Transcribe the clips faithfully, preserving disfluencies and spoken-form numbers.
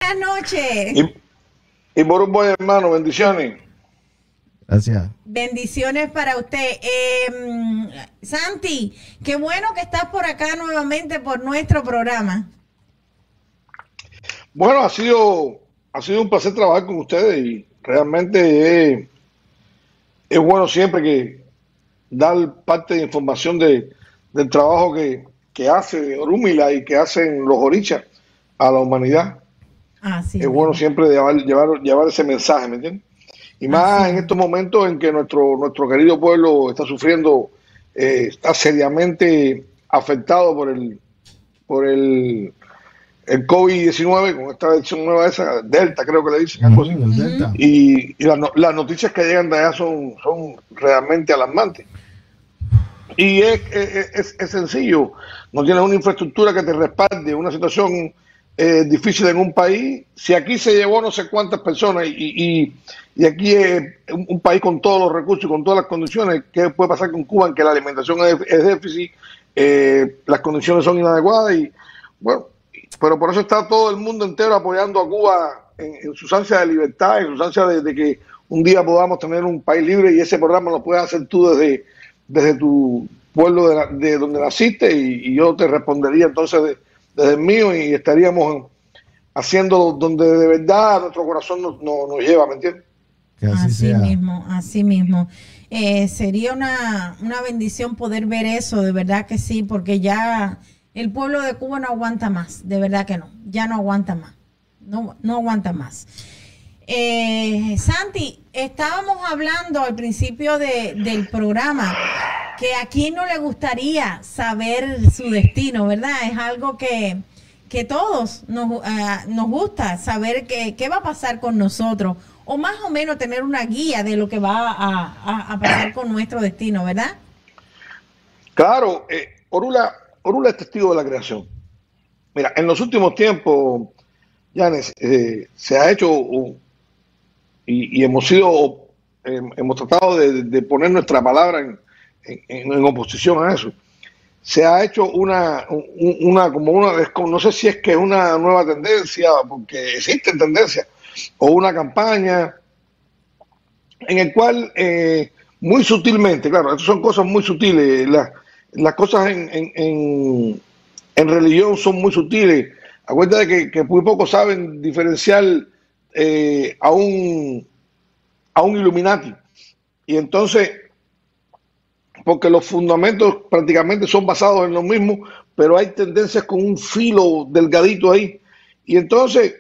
Buenas noches. Y, y por un buen hermano, bendiciones. Gracias. Bendiciones para usted. Eh, Santi, qué bueno que estás por acá nuevamente por nuestro programa. Bueno, ha sido, ha sido un placer trabajar con ustedes y realmente es, es bueno siempre que dar parte de información de, del trabajo que, que hace Orúmila y que hacen los orichas a la humanidad. Así es mismo. bueno siempre llevar, llevar, llevar ese mensaje, ¿me entiendes? Y más Así en es. estos momentos en que nuestro, nuestro querido pueblo está sufriendo, eh, está seriamente afectado por el, por el, el COVID diecinueve, con esta versión nueva esa, Delta creo que le dicen, algo Ujú, así. el Delta. Y, y las, no- las noticias que llegan de allá son, son realmente alarmantes. Y es, es, es- es sencillo, no tienes una infraestructura que te respalde una situación eh, difícil en un país. Si aquí se llevó no sé cuántas personas y, y, y aquí es un, un país con todos los recursos y con todas las condiciones, ¿qué puede pasar con Cuba? En que la alimentación es, es déficit, eh, las condiciones son inadecuadas y bueno, pero por eso está todo el mundo entero apoyando a Cuba en, en sus ansias de libertad, en sus ansias de, de que un día podamos tener un país libre y ese programa lo puedes hacer tú desde desde tu pueblo de, la, de donde naciste y, y yo te respondería entonces de, desde el mío y estaríamos haciendo donde de verdad nuestro corazón nos, nos, nos lleva, ¿me entiendes? Que así, Así sea. mismo, así mismo. Eh, sería una, una bendición poder ver eso, de verdad que sí, porque ya el pueblo de Cuba no aguanta más, de verdad que no, ya no aguanta más, no, no aguanta más. Eh, Santi, estábamos hablando al principio de, del programa que a quién no le gustaría saber su destino, ¿verdad? Es algo que, que todos nos, uh, nos gusta saber qué va a pasar con nosotros o más o menos tener una guía de lo que va a, a, a pasar con nuestro destino, ¿verdad? Claro, eh, Orula, Orula es testigo de la creación. Mira, en los últimos tiempos, Yanes, eh, se ha hecho un, y, y hemos sido, eh, hemos tratado de, de poner nuestra palabra en, en, en oposición a eso. Se ha hecho una, una, como una, no sé si es que es una nueva tendencia, porque existen tendencias, o una campaña en el cual eh, muy sutilmente, claro, estas son cosas muy sutiles, las, las cosas en, en, en, en religión son muy sutiles. Acuérdate que, que muy pocos saben diferenciar eh, a un a un Illuminati. Y entonces, porque los fundamentos prácticamente son basados en lo mismo, pero hay tendencias con un filo delgadito ahí. Y entonces,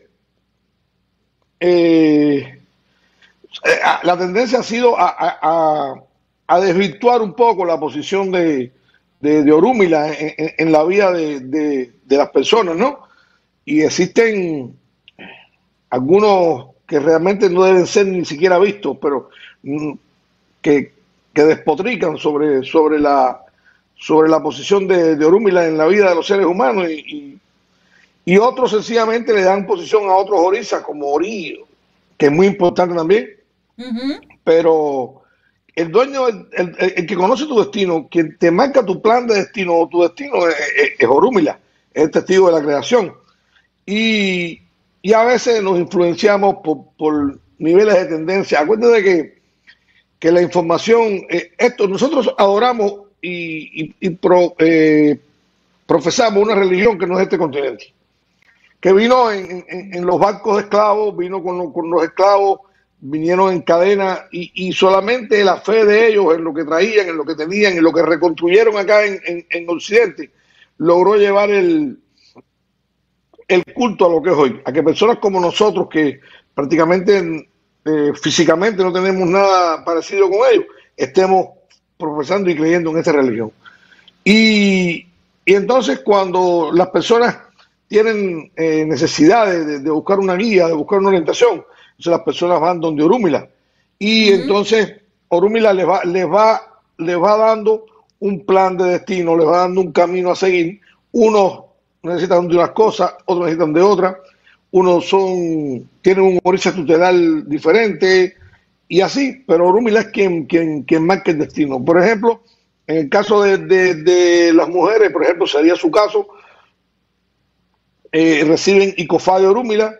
eh, la tendencia ha sido a, a, a desvirtuar un poco la posición de, de, de Orúmila en, en, en la vida de, de, de las personas, ¿no? Y existen algunos que realmente no deben ser ni siquiera vistos, pero mm, que, que despotrican sobre, sobre, la, sobre la posición de, de Orúmila en la vida de los seres humanos y, y, y otros sencillamente le dan posición a otros orisas como Ori, que es muy importante también, uh-huh. Pero el dueño, el, el, el que conoce tu destino, quien te marca tu plan de destino o tu destino es, es, es Orúmila, es el testigo de la creación. Y, y a veces nos influenciamos por, por niveles de tendencia. Acuérdate que, que la información, eh, esto nosotros adoramos y, y, y pro, eh, profesamos una religión que no es este continente, que vino en, en, en los barcos de esclavos, vino con, lo, con los esclavos, vinieron en cadena y, y solamente la fe de ellos en lo que traían, en lo que tenían, en lo que reconstruyeron acá en, en, en Occidente, logró llevar el el culto a lo que es hoy, a que personas como nosotros que prácticamente eh, físicamente no tenemos nada parecido con ellos, estemos profesando y creyendo en esta religión. Y, y entonces cuando las personas tienen eh, necesidad de, de buscar una guía, de buscar una orientación, entonces las personas van donde Orúmila y uh-huh. entonces Orúmila les va, les va, les va dando un plan de destino, les va dando un camino a seguir. Unos necesitan de unas cosas, otros necesitan de otras, unos son, tienen un orisa tutelar diferente y así, pero Orúmila es quien, quien, quien marca el destino. Por ejemplo, en el caso de, de, de las mujeres, por ejemplo, sería su caso, eh, reciben Icofá de Orúmila,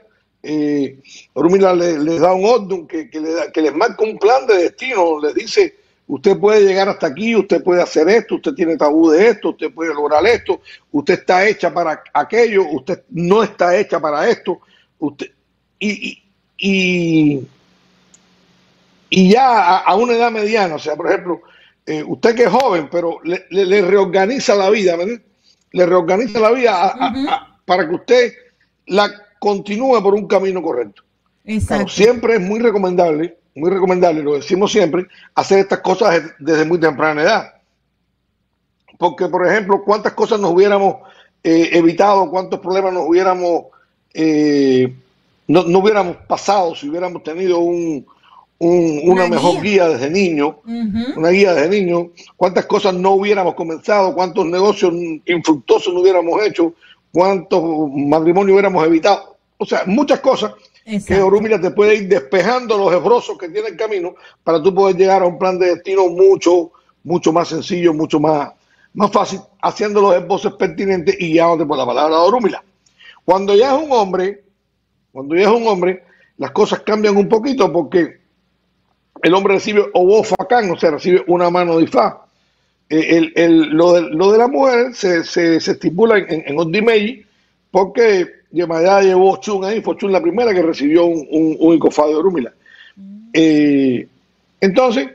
Eh, Orúmila les le da un orden que, que, le da, que les marca un plan de destino, les dice, usted puede llegar hasta aquí, usted puede hacer esto, usted tiene tabú de esto, usted puede lograr esto, usted está hecha para aquello, usted no está hecha para esto, usted y, y, y, y ya a, a una edad mediana, o sea, por ejemplo, eh, usted que es joven, pero le, le, le reorganiza la vida, ¿verdad? Le reorganiza la vida a, uh-huh. a, a, para que usted la continúe por un camino correcto. Claro, siempre es muy recomendable, muy recomendable, lo decimos siempre, hacer estas cosas desde muy temprana edad. Porque, por ejemplo, cuántas cosas nos hubiéramos eh, evitado, cuántos problemas nos hubiéramos, eh, no, no hubiéramos pasado si hubiéramos tenido un, un, una, una mejor guía. guía desde niño, uh-huh. una guía desde niño, cuántas cosas no hubiéramos comenzado, cuántos negocios infructuosos no hubiéramos hecho, cuántos matrimonios hubiéramos evitado. O sea, muchas cosas. Exacto. Que Orúmila te puede ir despejando los esbozos que tiene el camino para tú poder llegar a un plan de destino mucho, mucho más sencillo, mucho más, más fácil, haciendo los esbozos pertinentes y guiándote por la palabra de Orúmila. Cuando ya es un hombre, cuando ya es un hombre, las cosas cambian un poquito porque el hombre recibe obofacán, o sea, recibe una mano de Ifá. El, el, lo, de, lo de la mujer se, se, se estipula en, en Oddimeyi porque Yemayá llevó Chun ahí, fue Chun la primera que recibió un, un, un Icofá de Orúmila. Mm. Eh, entonces,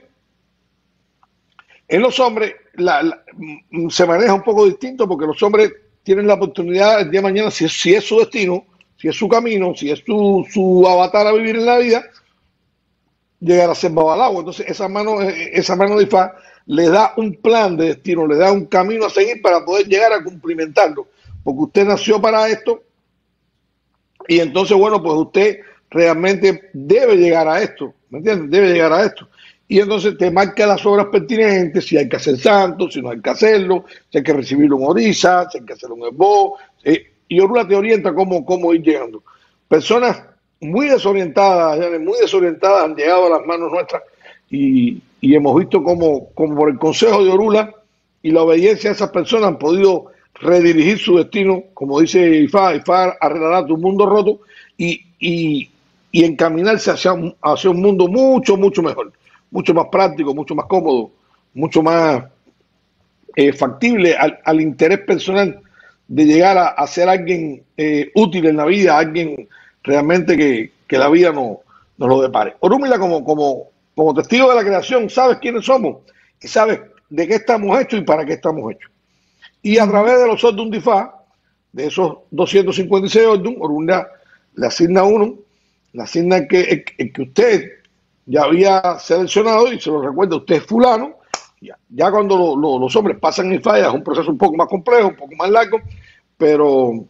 en los hombres la, la, se maneja un poco distinto porque los hombres tienen la oportunidad el día de mañana, si es, si es su destino, si es su camino, si es su, su avatar a vivir en la vida, llegar a ser babalao. Entonces, esa mano, esa mano de Ifá le da un plan de destino, le da un camino a seguir para poder llegar a cumplimentarlo. Porque usted nació para esto y entonces, bueno, pues usted realmente debe llegar a esto, ¿me entiendes? Debe llegar a esto. Y entonces te marca las obras pertinentes, si hay que hacer santo, si no hay que hacerlo, si hay que recibir un orisa, si hay que hacer un esbo, eh, y Orúmila te orienta cómo, cómo ir llegando. Personas muy desorientadas, muy desorientadas han llegado a las manos nuestras y, y hemos visto cómo, cómo por el consejo de Orúmila y la obediencia de esas personas han podido redirigir su destino, como dice Ifá, Ifá arreglará tu mundo roto y, y, y encaminarse hacia un, hacia un mundo mucho, mucho mejor, mucho más práctico, mucho más cómodo, mucho más eh, factible al, al interés personal de llegar a, a ser alguien eh, útil en la vida, alguien realmente que, que la vida no, nos lo depare. Orúmila como, como, como testigo de la creación, sabes quiénes somos y sabes de qué estamos hechos y para qué estamos hechos. Y a través de los Ordun de Ifá, de esos doscientos cincuenta y seis Ordun, Orúmila le asigna uno, le asigna el que, el, el que usted ya había seleccionado y se lo recuerda, usted es fulano. Ya, ya cuando lo, lo, los hombres pasan Ifá es un proceso un poco más complejo, un poco más largo, pero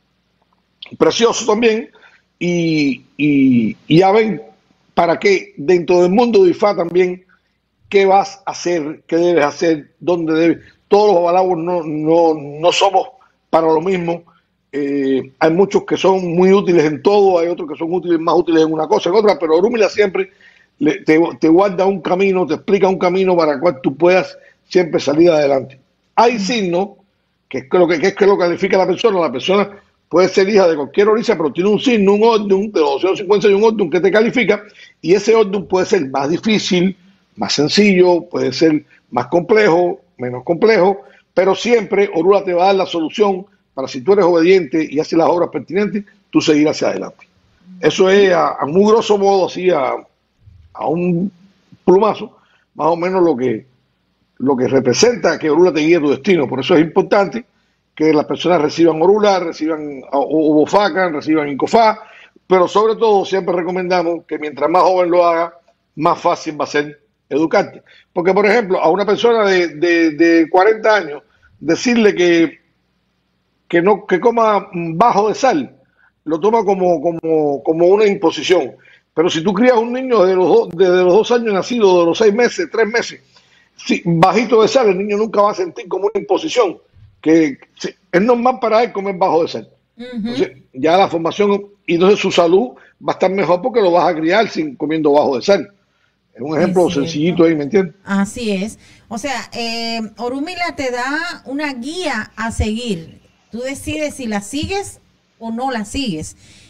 precioso también. Y, y, y ya ven para qué dentro del mundo de Ifá también, qué vas a hacer, qué debes hacer, dónde debes. Todos los babalawos no, no, no somos para lo mismo. Eh, hay muchos que son muy útiles en todo, hay otros que son útiles, más útiles en una cosa que en otra, pero Orúmila siempre le, te, te guarda un camino, te explica un camino para el cual tú puedas siempre salir adelante. Hay signos, que es lo que, que, es que lo califica a la persona. La persona puede ser hija de cualquier orisa, pero tiene un signo, un orden, de los doscientos cincuenta y un orden que te califica, y ese orden puede ser más difícil, más sencillo, puede ser más complejo, menos complejo, pero siempre Orúmila te va a dar la solución para si tú eres obediente y haces las obras pertinentes, tú seguir hacia adelante. Eso es a, a muy grosso modo, así a, a un plumazo, más o menos lo que, lo que representa que Orúmila te guíe tu destino. Por eso es importante que las personas reciban Orúmila, reciban Obofacán, reciban Icofá, pero sobre todo siempre recomendamos que mientras más joven lo haga, más fácil va a ser educarte. Porque, por ejemplo, a una persona de, de, de cuarenta años, decirle que, que no que coma bajo de sal, lo toma como, como, como una imposición. Pero si tú crías a un niño desde los, dos, desde los dos años nacido, de los seis meses, tres meses, sí, bajito de sal, el niño nunca va a sentir como una imposición, que sí, es normal para él comer bajo de sal. Uh-huh. Entonces, ya la formación, y entonces su salud va a estar mejor porque lo vas a criar sin comiendo bajo de sal. Es un ejemplo es sencillito ahí, ¿me entiendes? Así es. O sea, eh, Orúmila te da una guía a seguir. Tú decides si la sigues o no la sigues.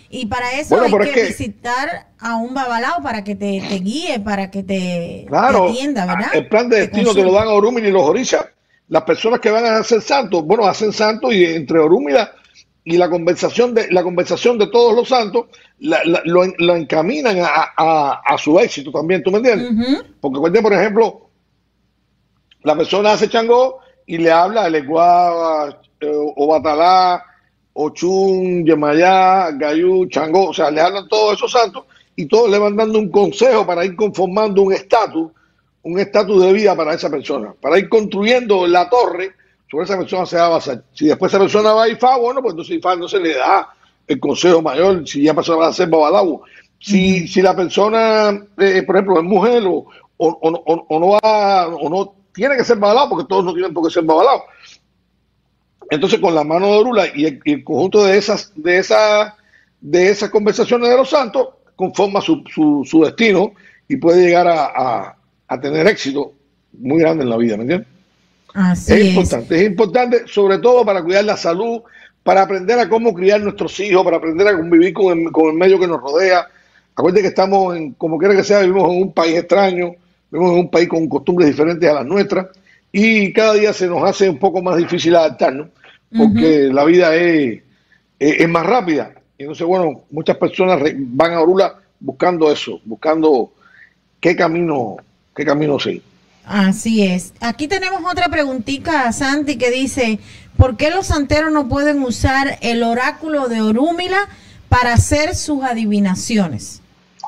Y para eso bueno, hay es que, que visitar a un babalao para que te, te guíe, para que te, claro, te atienda, ¿verdad? el plan de Te destino te lo consulte. dan a Orúmila y los orisas. Las personas que van a hacer santos, bueno, hacen santos y entre Orúmila y la conversación de la conversación de todos los santos la, la, lo, lo encaminan a, a, a su éxito también, ¿tú me entiendes? Ujú. Porque cuente, por ejemplo, la persona hace Changó y le habla de Leguaba, eh, Obatalá, Ochun, Yemayá, Gayú, Changó, o sea, le hablan todos esos santos y todos le van dando un consejo para ir conformando un estatus, un estatus de vida para esa persona, para ir construyendo la torre sobre esa persona se va a basar. Si después esa persona va a Ifá, bueno, pues entonces Ifá no se le da el consejo mayor, si ya persona va a ser Babalao. Si, uh-huh. si la persona, eh, por ejemplo, es mujer o, o, o, o no va, o no tiene que ser Babalao, porque todos no tienen por qué ser Babalao. Entonces, con la mano de Orula y el, y el conjunto de esas, de esas, de esas conversaciones de los santos, conforma su, su, su destino y puede llegar a, a, a tener éxito muy grande en la vida, ¿me entiendes? Así es es. importante, es importante sobre todo para cuidar la salud, para aprender a cómo criar nuestros hijos, para aprender a convivir con el, con el medio que nos rodea. Acuérdense que estamos, en, como quiera que sea, vivimos en un país extraño, vivimos en un país con costumbres diferentes a las nuestras y cada día se nos hace un poco más difícil adaptarnos porque uh-huh. la vida es, es, es más rápida. Y entonces, bueno, muchas personas van a Orula buscando eso, buscando qué camino, qué camino seguir. Así es. Aquí tenemos otra preguntita, Santi, que dice, ¿por qué los santeros no pueden usar el oráculo de Orúmila para hacer sus adivinaciones?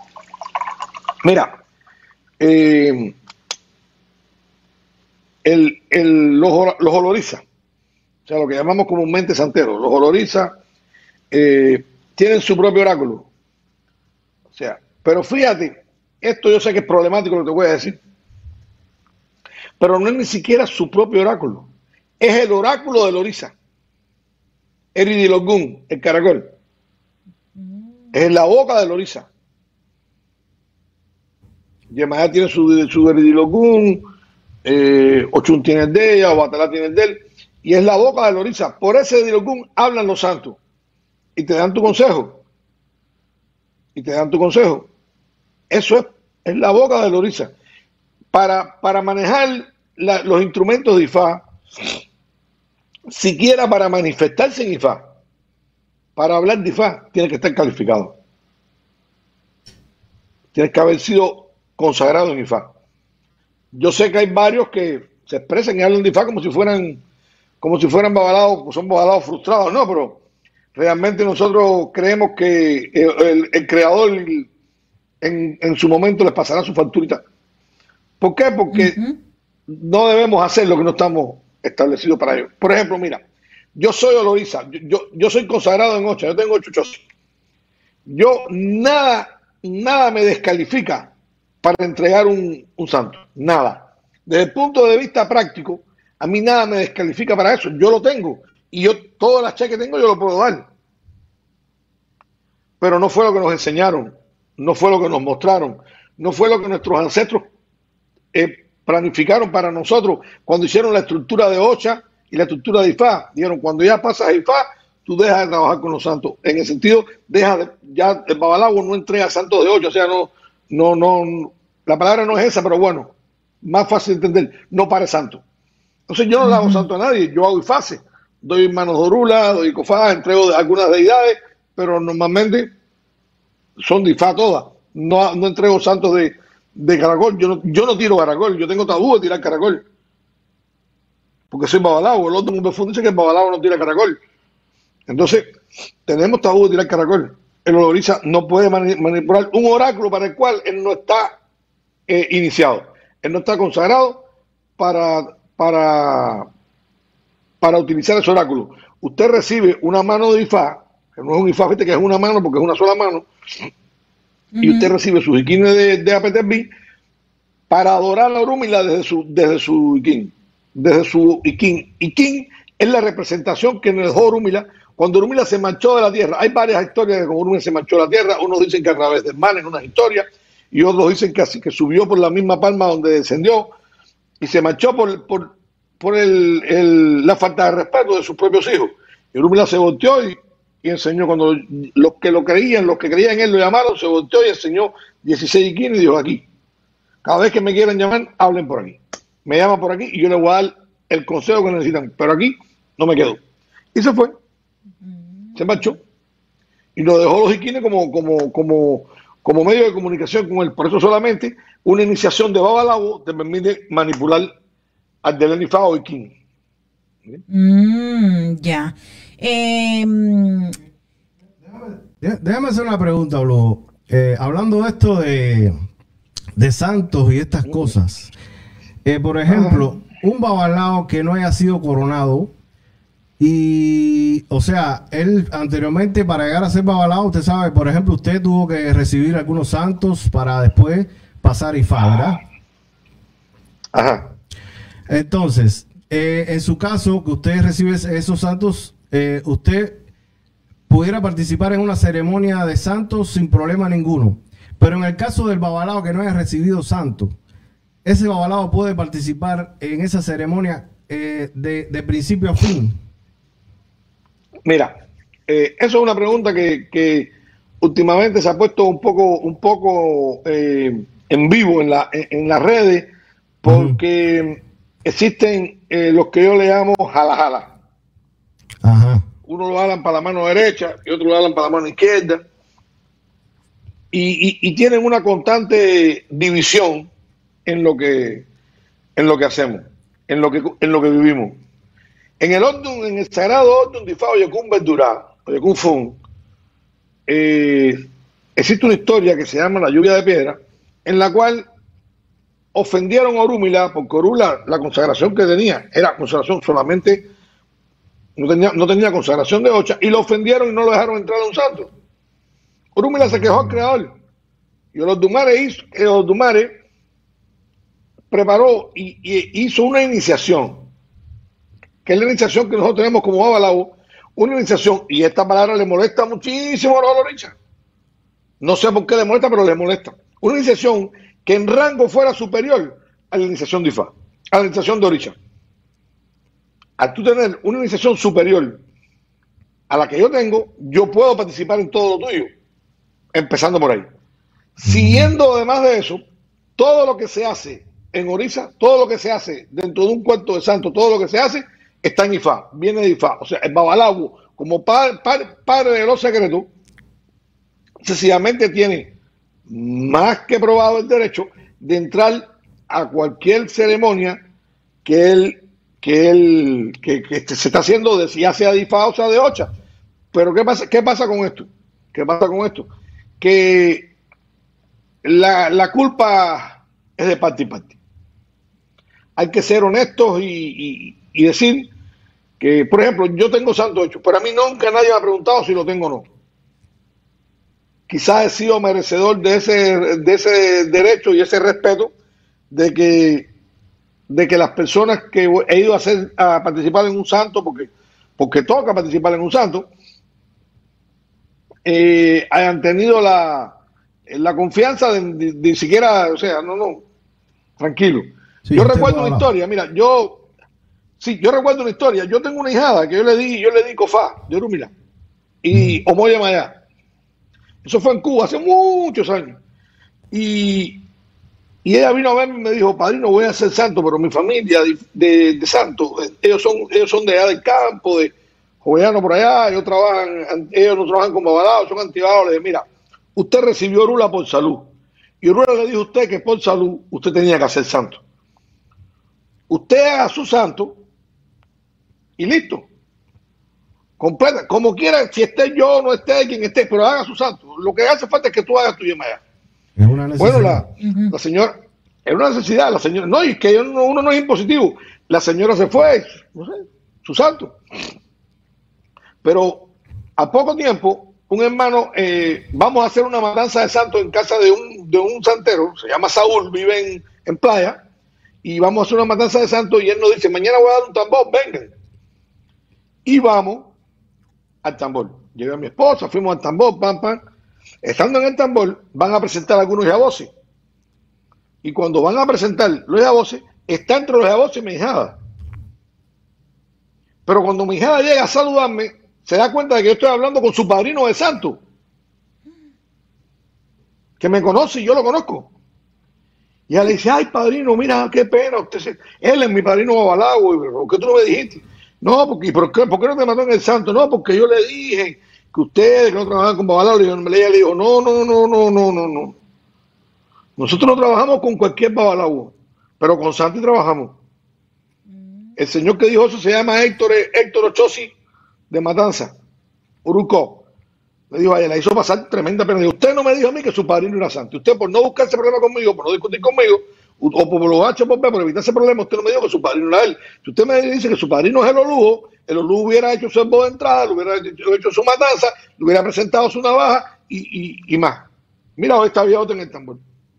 Mira, eh, el, el, los, los olorizas, o sea, lo que llamamos comúnmente santeros, los olorizas eh, tienen su propio oráculo. O sea, pero fíjate, esto yo sé que es problemático lo que te voy a decir, pero no es ni siquiera su propio oráculo, es el oráculo del orisa, Eridilogún, el caracol, mm. es en la boca del orisa. Yemayá tiene su, su Eridilogún, eh, Ochun tiene el de ella, Obatalá tiene el de él, y es la boca del orisa. Por ese Eridilogún hablan los santos y te dan tu consejo, y te dan tu consejo. Eso es, es la boca del orisa. Para, para manejar la, los instrumentos de Ifá, siquiera para manifestarse en Ifá, para hablar de Ifá, tiene que estar calificado. Tienes que haber sido consagrado en Ifá. Yo sé que hay varios que se expresan y hablan de Ifá como si fueran, como si fueran babalados, son babalados frustrados, no, pero realmente nosotros creemos que el, el, el creador en, en su momento les pasará su facturita. ¿Por qué? Porque uh-huh. no debemos hacer lo que no estamos establecidos para ello. Por ejemplo, mira, yo soy oloriza, yo, yo, yo soy consagrado en ocho, yo tengo ocho chozos. Yo nada, nada me descalifica para entregar un, un santo, nada. Desde el punto de vista práctico, a mí nada me descalifica para eso, yo lo tengo. Y yo, todas las cheques que tengo, yo lo puedo dar. Pero no fue lo que nos enseñaron, no fue lo que nos mostraron, no fue lo que nuestros ancestros Eh, planificaron para nosotros cuando hicieron la estructura de Ocha y la estructura de Ifá. Dijeron, cuando ya pasas a Ifá, tú dejas de trabajar con los santos. En el sentido, deja de, ya el babalao no entrega santos de Ocha, o sea, no, no, no, la palabra no es esa, pero bueno, más fácil de entender, no para santo. Entonces yo no le hago uh-huh. santo a nadie, yo hago Ifase, doy manos de Orula, doy Cofá, entrego de algunas deidades, pero normalmente son de Ifá todas. No, no entrego santos de de caracol, yo no, yo no tiro caracol, yo tengo tabú de tirar caracol porque soy babalao, el otro mundo dice que el babalao no tira caracol, entonces tenemos tabú de tirar caracol. El oloriza no puede mani manipular un oráculo para el cual él no está eh, iniciado, él no está consagrado para para para utilizar ese oráculo. Usted recibe una mano de Ifá, que no es un Ifá, fíjate que es una mano porque es una sola mano, y usted uh-huh. recibe sus iquines de, de Apeterbi para adorar a Orúmila desde su, desde su iquín, desde su iquín. Iquín es la representación que nos dejó Orúmila cuando Orúmila se marchó de la tierra. Hay varias historias de cómo Orúmila se marchó de la tierra. Unos dicen que a través del mar en una historia, y otros dicen que, así, que subió por la misma palma donde descendió y se marchó por, por, por el, el, la falta de respeto de sus propios hijos. Y Orúmila se volteó y y enseñó. Cuando los que lo creían, los que creían en él lo llamaron, se volteó y enseñó dieciséis esquinas y dijo: aquí, cada vez que me quieran llamar, hablen por aquí. Me llaman por aquí y yo les voy a dar el consejo que necesitan, pero aquí no me quedo. Y se fue, se marchó y lo dejó los esquines como, como, como, como medio de comunicación con él. Por eso solamente una iniciación de Babalawo te permite manipular al del N I F A o Iquín. Mm, ya. Eh, Déjame hacer una pregunta, Blo. Eh, hablando de esto de, de santos y estas cosas. Eh, por ejemplo, un babalao que no haya sido coronado y, o sea, él anteriormente para llegar a ser babalao, usted sabe, por ejemplo, usted tuvo que recibir algunos santos para después pasar Ifá, ¿verdad? Ajá. Entonces, eh, en su caso, que usted recibe esos santos, eh, usted pudiera participar en una ceremonia de santos sin problema ninguno. Pero en el caso del babalao que no haya recibido santo, ese babalao puede participar en esa ceremonia eh, de, de principio a fin. Mira, eh, eso es una pregunta que, que últimamente se ha puesto un poco, un poco eh, en vivo en, la, en, en las redes, porque uh-huh. existen eh, los que yo le llamo jala jala. Ajá. Uno lo jalan para la mano derecha y otro lo jalan para la mano izquierda. Y, y, y tienen una constante división en lo que en lo que hacemos, en lo que en lo que vivimos. En el orden, en el sagrado orden de Ifá Oyekun Verdurá, Oyekun Fun, eh, existe una historia que se llama la lluvia de piedra, en la cual ofendieron a Orúmila, porque Orúmila, la consagración que tenía era consagración solamente, no tenía, no tenía consagración de ocha, y lo ofendieron y no lo dejaron entrar a un santo. Orúmila se quejó al creador, y Olodumare hizo, eh, Olodumare preparó y, y hizo una iniciación, que es la iniciación que nosotros tenemos como Babalawo, una iniciación, y esta palabra le molesta muchísimo a los orichas. No sé por qué le molesta, pero le molesta. Una iniciación que en rango fuera superior a la iniciación de Ifá, a la iniciación de oricha. Al tú tener una iniciación superior a la que yo tengo, yo puedo participar en todo lo tuyo, empezando por ahí. Siguiendo además de eso, todo lo que se hace en Orisa, todo lo que se hace dentro de un cuarto de santo, todo lo que se hace está en Ifá, viene de Ifá. O sea, el Babalawo, como padre, padre, padre de los secretos, sencillamente tiene más que probado el derecho de entrar a cualquier ceremonia que él, que él, que, que se está haciendo, de, ya sea de Ifá o sea de ocha. Pero ¿qué pasa, qué pasa con esto? ¿Qué pasa con esto? Que la, la culpa es de parte y parte. Hay que ser honestos y, y, y decir que, por ejemplo, yo tengo santo hecho, pero a mí nunca nadie me ha preguntado si lo tengo o no. Quizás he sido merecedor de ese, de ese derecho y ese respeto de que, de que las personas que he ido a, hacer, a participar en un santo, porque, porque toca participar en un santo, eh, hayan tenido la, la confianza de, de, de siquiera, o sea, no, no, tranquilo. Sí, yo recuerdo una historia, mira, yo, sí, yo recuerdo una historia, yo tengo una hijada que yo le di, yo le di Cofá de Orúmila y mm. Omoya Mayá. Eso fue en Cuba hace muchos años. Y, y ella vino a verme y me dijo: padrino, voy a ser santo, pero mi familia de, de, de santo, ellos son, ellos son de allá del campo, de Jovellanos por allá, ellos trabajan, ellos no trabajan como babalaos, son antibados. Le dije: mira, usted recibió Orula por salud. Y Orula le dijo a usted que por salud usted tenía que hacer santo. Usted haga su santo y listo. Completa, como quiera, si esté yo o no esté, quien esté, pero haga su santo. Lo que hace falta es que tú hagas tu Yemayá. Es una necesidad. Bueno, la, uh-huh. la señora, es una necesidad, la señora, no, y que uno, uno no es impositivo. La señora se fue, no sé, su santo. Pero a poco tiempo, un hermano, eh, vamos a hacer una matanza de santos en casa de un, de un santero, se llama Saúl, vive en, en Playa, y vamos a hacer una matanza de santos, y él nos dice: mañana voy a dar un tambor, vengan. Y vamos al tambor. Llevé a mi esposa, fuimos al tambor, pam, pam. Estando en el tambor, van a presentar algunos yaboses. Y cuando van a presentar los yaboses, está entre los yaboses mi hijada. Pero cuando mi hijada llega a saludarme, se da cuenta de que yo estoy hablando con su padrino de santo, que me conoce y yo lo conozco. Y ella le dice, ay, padrino, mira, qué pena, usted se... él es mi padrino Babalago, ¿por qué tú no me dijiste? No, porque, ¿por qué, ¿por qué no te mató en el santo? No, porque yo le dije que ustedes que no trabajaban con Babalago, y ella le dijo, no, no, no, no, no, no, no. Nosotros no trabajamos con cualquier Babalago, pero con Santi trabajamos. El señor que dijo eso se llama Héctor, Héctor Ochosi de Matanza, Urucó. Le dijo a ella, la hizo pasar tremenda pena. Dijo, usted no me dijo a mí que su padrino era santo. Usted por no buscarse problema conmigo, por no discutir conmigo, o por lo H por B, por evitar ese problema, usted no me dijo que su padrino era él. Si usted me dice que su padrino es el Olujo, el Olujo hubiera hecho su voz de entrada, le hubiera hecho su matanza, le hubiera presentado su navaja y, y, y más. Mira, hoy está viejo en el tambor.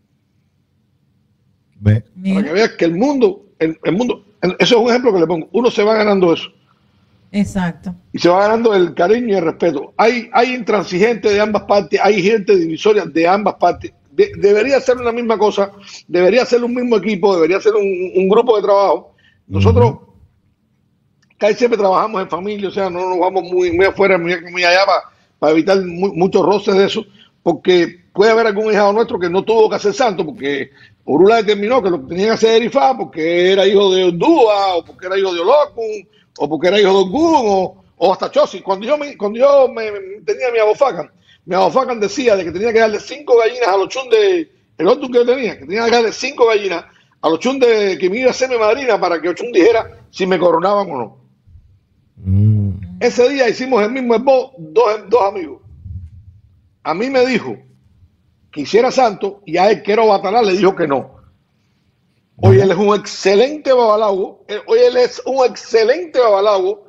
Ve. Para que veas que el mundo, el, el mundo, eso es un ejemplo que le pongo, uno se va ganando eso. Exacto. Y se va ganando el cariño y el respeto. Hay, hay intransigentes de ambas partes, hay gente divisoria de ambas partes. De, debería ser una misma cosa, debería ser un mismo equipo, debería ser un, un grupo de trabajo. Nosotros uh-huh. casi siempre trabajamos en familia, o sea, no nos vamos muy, muy afuera, muy, muy allá para, para evitar muy, muchos roces de eso, porque puede haber algún hijado nuestro que no tuvo que hacer santo, porque Orula determinó que lo que tenía que hacer era Ifá, porque era hijo de Ondúa, o porque era hijo de Olocun, o porque era hijo de Ogún, o, o hasta Chosi. Cuando yo, me, cuando yo me, me tenía mi abofacan, mi abofacan decía de que tenía que darle cinco gallinas a los chun de, el otro que yo tenía, que tenía que darle cinco gallinas a los chun de que me iba a hacer mi madrina para que Ochun dijera si me coronaban o no. Mm. Ese día hicimos el mismo esbo, dos, dos amigos. A mí me dijo que hiciera santo y a él, que era Batalá, le dijo que no. Hoy él es un excelente babalago, hoy él es un excelente babalago,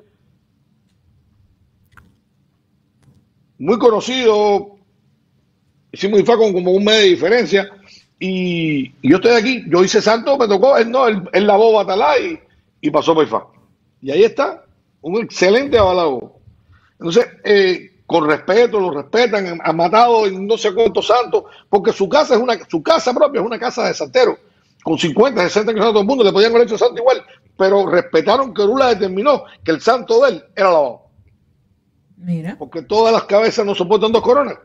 muy conocido, hicimos Ifá con como un mes de diferencia, y, y yo estoy aquí, yo hice santo, me tocó, él no, él, él lavó Batalá y, y pasó por Ifá. Y ahí está, un excelente babalago. Entonces, eh, con respeto, lo respetan, han matado en no sé cuántos santos, porque su casa es una, su casa propia es una casa de santero. Con cincuenta, sesenta años a todo el mundo, le podían haber hecho santo igual, pero respetaron que Orula determinó que el santo de él era lavado. Mira. Porque todas las cabezas no soportan dos coronas.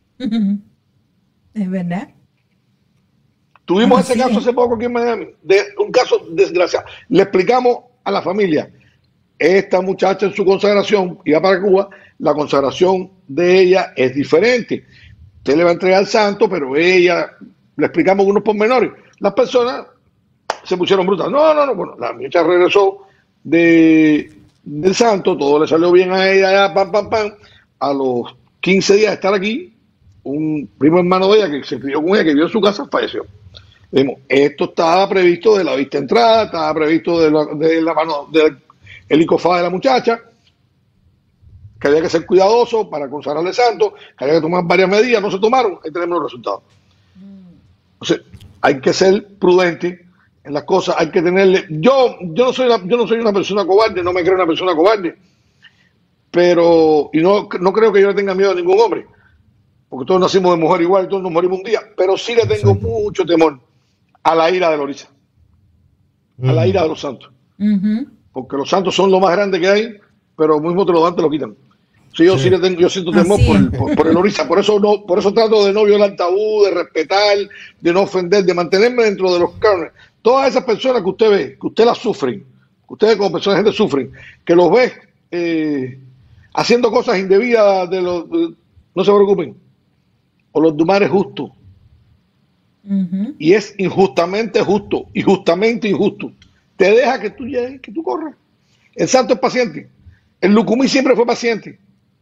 Es verdad. Tuvimos Así ese caso es. hace poco aquí en Miami, de un caso desgraciado. Le explicamos a la familia, esta muchacha en su consagración iba para Cuba, la consagración de ella es diferente. Usted le va a entregar al santo, pero ella, le explicamos unos pormenores. Las personas se pusieron brutas. No, no, no. Bueno, la muchacha regresó de, del santo, todo le salió bien a ella, ya, pam, pam, pam. A los quince días de estar aquí, un primo hermano de ella que se crió con ella, que vivió en su casa, falleció. Le dijimos, esto estaba previsto de la vista entrada, estaba previsto de la, de la mano, del helicofá de la muchacha, que había que ser cuidadoso para consagrarle santo, que había que tomar varias medidas, no se tomaron, ahí tenemos los resultados. Entonces, hay que ser prudente en las cosas, hay que tenerle, yo, yo no soy una, yo no soy una persona cobarde, no me creo una persona cobarde, pero, y no, no creo que yo le tenga miedo a ningún hombre, porque todos nacimos de mujer igual, todos nos morimos un día, pero sí le tengo Exacto. mucho temor a la ira de Lorisa, uh-huh. a la ira de los santos, uh-huh. porque los santos son lo más grande que hay, pero mismo te lo dan, te lo quitan. Sí, yo sí, sí le tengo, yo siento temor por, por, por el Orisa, por eso no, por eso trato de no violar tabú, de respetar, de no ofender, de mantenerme dentro de los cánones. Todas esas personas que usted ve, que usted las sufren, que ustedes como personas gente sufren, que los ve eh, haciendo cosas indebidas, de los, de, no se preocupen, o los Dumar es justo. Uh-huh. Y es injustamente justo, injustamente injusto. Te deja que tú llegues, que tú corras. El santo es paciente. El Lucumí siempre fue paciente.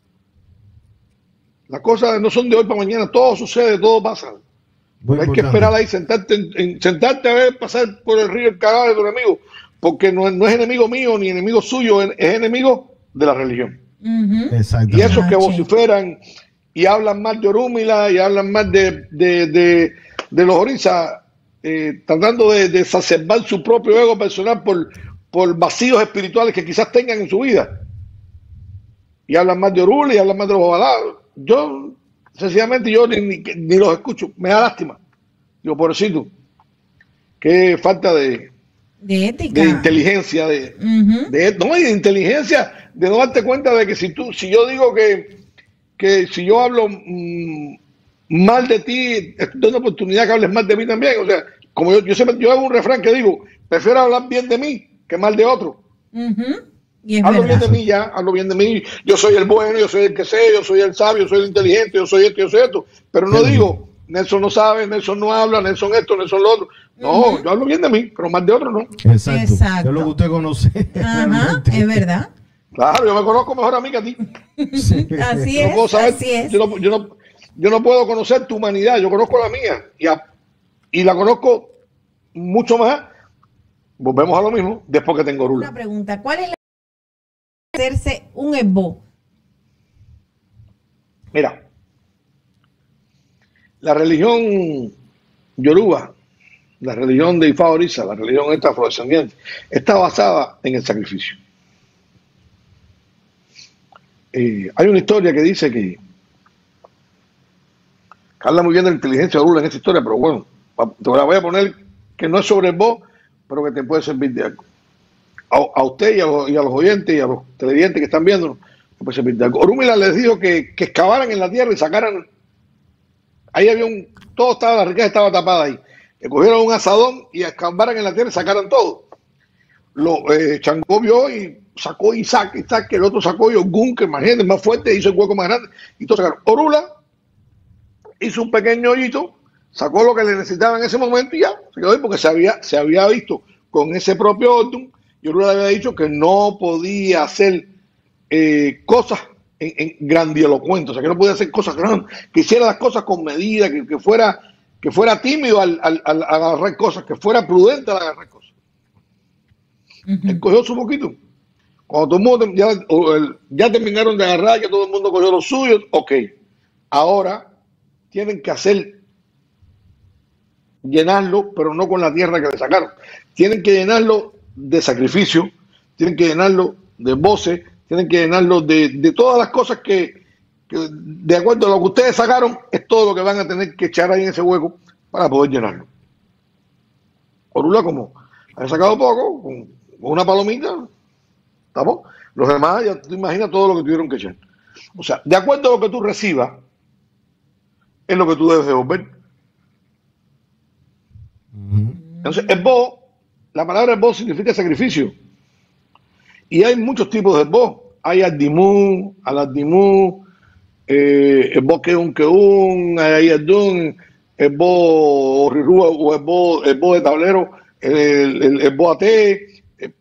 Las cosas no son de hoy para mañana, todo sucede, todo pasa. Muy hay importante. Que esperar ahí, sentarte, en, en, sentarte a ver pasar por el río el cadáver de tu enemigo, porque no, no es enemigo mío ni enemigo suyo, es, es enemigo de la religión. Uh-huh. Y esos que vociferan y hablan mal de Orúmila y hablan mal de, de, de, de los Orisa, eh, tratando de, de exacerbar su propio ego personal por, por vacíos espirituales que quizás tengan en su vida. Y hablan más de Orula y hablan más de los babalados. Yo, sencillamente, yo ni, ni, ni los escucho. Me da lástima. Digo, pobrecito. Qué falta de, de ética. De inteligencia. De, uh-huh. de, no, y de inteligencia de no darte cuenta de que si tú, si yo digo que, que si yo hablo mmm, mal de ti, te doy una oportunidad que hables mal de mí también. O sea, como yo, yo siempre, yo hago un refrán que digo, prefiero hablar bien de mí que mal de otro. Uh-huh. Y es hablo verdad. bien de mí ya, hablo bien de mí. Yo soy el bueno, yo soy el que sé, yo soy el sabio, yo soy el inteligente, yo soy esto, yo soy esto. Pero no digo, Nelson no sabe, Nelson no habla, Nelson esto, Nelson lo otro. No, uh-huh. Yo hablo bien de mí, pero mal de otro no. Exacto. Exacto. Es lo que usted conoce. Ajá, es verdad. Claro, yo me conozco mejor a mí que a ti. Sí. Así es, no saber, así es. Yo no, yo, no, yo no puedo conocer tu humanidad, yo conozco la mía y, a, y la conozco mucho más. Volvemos a lo mismo después que tengo Orula. Una pregunta, ¿cuál es la hacerse un esbo? Mira, la religión yoruba, la religión de Ifá Orisa, la religión esta afrodescendiente, está basada en el sacrificio. Eh, hay una historia que dice que, que habla muy bien de la inteligencia de Orula en esta historia, pero bueno, te la voy a poner que no es sobre el bo, pero que te puede servir de algo. A, a usted y a, los, y a los oyentes y a los televidentes que están viendo, te puede servir de algo. Orúmila les dijo que, que excavaran en la tierra y sacaran. Ahí había un. Todo estaba, la riqueza estaba tapada ahí. Que cogieron un asadón y excavaran en la tierra y sacaran todo. Lo, eh, Changó vio y sacó Isaac, Isaac, que el otro sacó y Ogún, que más gente, más fuerte, hizo el hueco más grande. Y todos sacaron. Orula hizo un pequeño hoyito, sacó lo que le necesitaba en ese momento y ya se quedó ahí porque se había, se había visto con ese propio Odum y Orula le había dicho que no podía hacer eh, cosas en, en grandilocuentes, o sea que no podía hacer cosas grandes, que hiciera las cosas con medida, que, que fuera que fuera tímido al, al, al agarrar cosas, que fuera prudente al agarrar cosas. Uh-huh. Él cogió su poquito. Cuando todo el mundo ya, ya terminaron de agarrar, que todo el mundo cogió los suyos, ok, ahora tienen que hacer llenarlo, pero no con la tierra que le sacaron. Tienen que llenarlo de sacrificio, tienen que llenarlo de voces, tienen que llenarlo de, de todas las cosas que, que, de acuerdo a lo que ustedes sacaron, es todo lo que van a tener que echar ahí en ese hueco para poder llenarlo. Orula, como ha sacado poco, con, con una palomita, ¿estamos? Los demás, ya te imaginas todo lo que tuvieron que echar. O sea, de acuerdo a lo que tú recibas, es lo que tú debes devolver. Entonces, esbo, la palabra esbo significa sacrificio. Y hay muchos tipos de esbo. Hay aldimú, aladimú, eh, esbo keun keun, hay aldun, esbo rirúa o esbo, esbo de tablero, el, el esbo ate. Eh,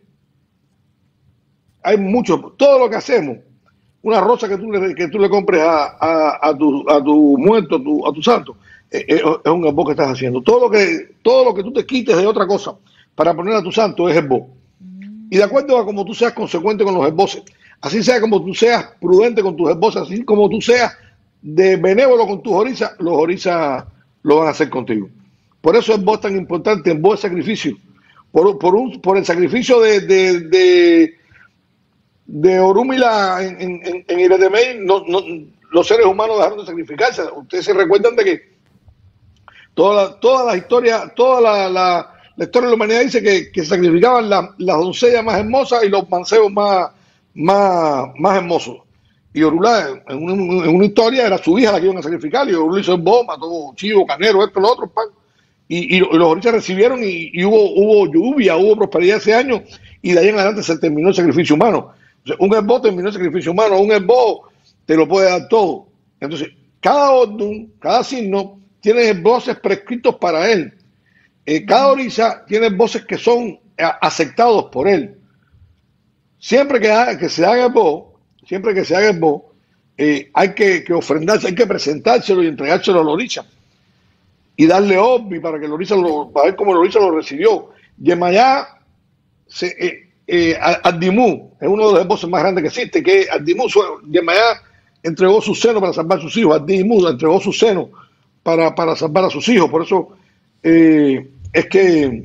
hay muchos. Todo lo que hacemos, una rosa que tú le, que tú le compres a, a, a, tu, a tu muerto, a tu, a tu santo, es, es un esbo que estás haciendo. Todo lo que todo lo que tú te quites de otra cosa para poner a tu santo es esbo. Y de acuerdo a como tú seas consecuente con los esboses, así sea como tú seas prudente con tus esboses, así como tú seas de benévolo con tus orisas, los orisas lo van a hacer contigo. Por eso esbo es tan importante, esbo es sacrificio. Por, por, un, por el sacrificio de, de, de, de Orúmila en, en, en Iretemey, no, no, los seres humanos dejaron de sacrificarse. Ustedes se recuerdan de que Toda la, toda la historia, toda la, la, la historia de la humanidad dice que, que sacrificaban la, las doncellas más hermosas y los mancebos más, más, más hermosos. Y Orula, en una, en una historia, era su hija la que iban a sacrificar, y Orula hizo el bo, mató chivo, carnero, esto, lo otro, pan. Y, y, y los orisas recibieron y, y hubo, hubo lluvia, hubo prosperidad ese año, y de ahí en adelante se terminó el sacrificio humano. O sea, un esbo terminó el sacrificio humano, un esbo te lo puede dar todo. Entonces, cada odum, cada signo, tiene voces prescritos para él. Eh, cada orisa tiene voces que son a, aceptados por él. Siempre que, haga, que se haga el bo, siempre que se haga el bo, eh, hay que, que ofrendarse, hay que presentárselo y entregárselo al orisa. Y darle obvi para que el orisa lo, para ver cómo el orisa lo recibió. Yemayá, se, eh, eh, Aldimú, es uno de los voces más grandes que existe, que Aldimú, Yemayá entregó su seno para salvar a sus hijos. Aldimú entregó su seno Para, para salvar a sus hijos. Por eso eh, es que